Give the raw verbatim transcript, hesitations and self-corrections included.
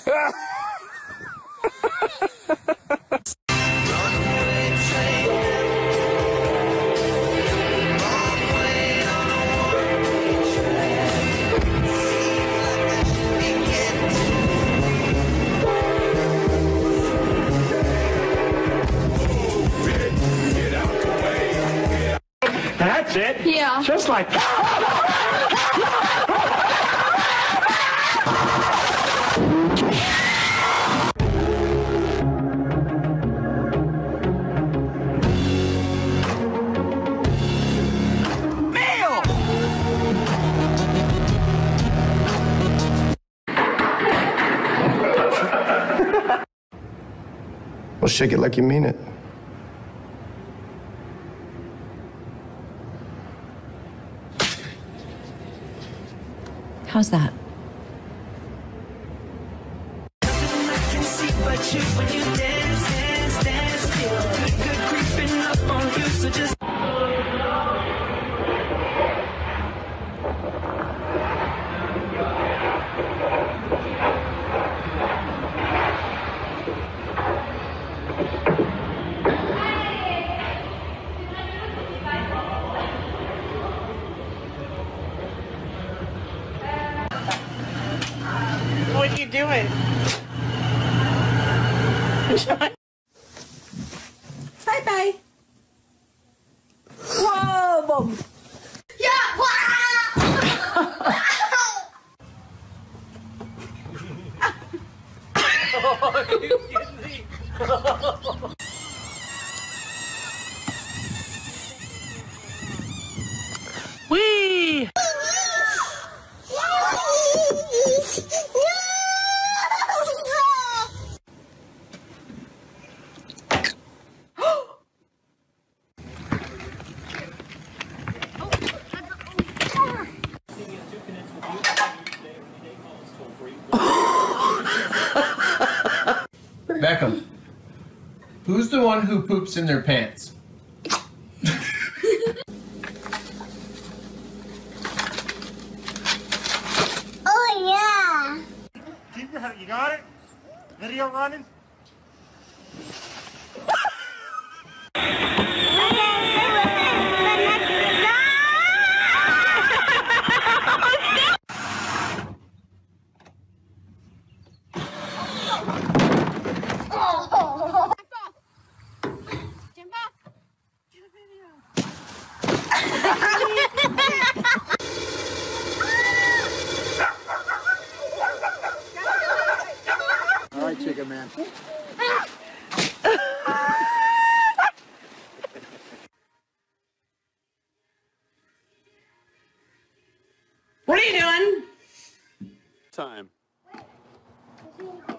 That's it? Yeah. Just like Mail! Well, shake it like you mean it. How's that? What are you doing? Bye-bye. Whoa, Mom. Yeah! Oh, are you kidding me? Whee! Beckham, who's the one who poops in their pants? Oh, yeah. keep your you got it? Video running? All right, chicken man. What are you doing? Time.